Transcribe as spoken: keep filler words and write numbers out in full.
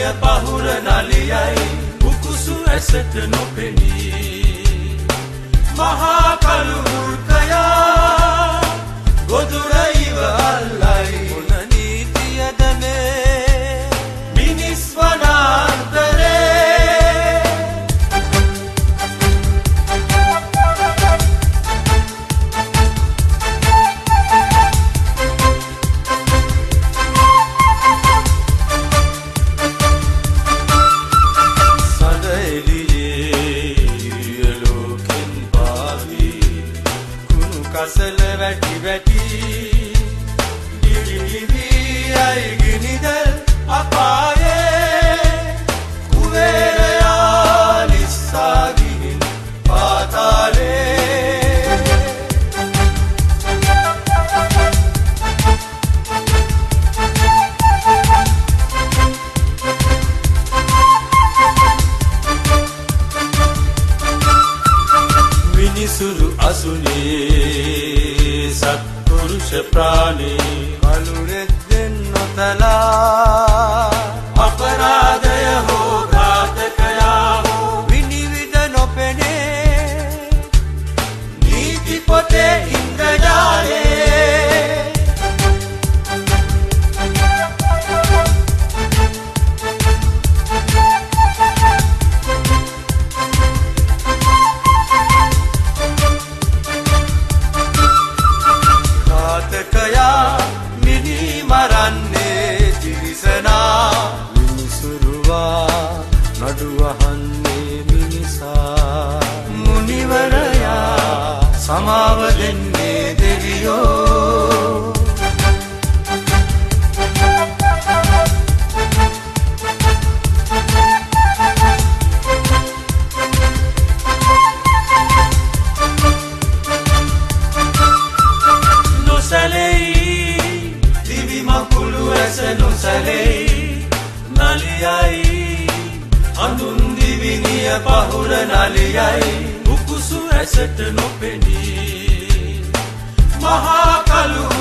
පහුර නලියයි උකුසු ඇසට නොපෙනී මහා කළු වෘකයා ගොදුර ඉව අල්ලයි මොන නීතියද මේ මිනිස් වනාන්තරේ කසල වැටි වැටි දිවිවි අයි ගිනිදල් අපායේ කුවේරයා නිස්සා ගිහින් පාතාලේ මිනිසුරු අසුනේ සත්පුරුෂ ප්‍රාණී කලුරෙද්දෙන් නොතලා අපරාධය හෝ ඝාතකයා හෝ විනිවිද නොපෙනේ නීති පොතේ ඉන්ද්‍රජාලේ නඩුවහන්නේ මිනිසා මුනිවරයා සමාව දෙන්නේ දෙවියෝ නොසැලෙයි දිවි මකුළු ඇස නොසැලෙයි නලියයි අඳුන් දිවිනිය පහුර නලියයි උකුසු ඇසට නොපෙනී මහා කළු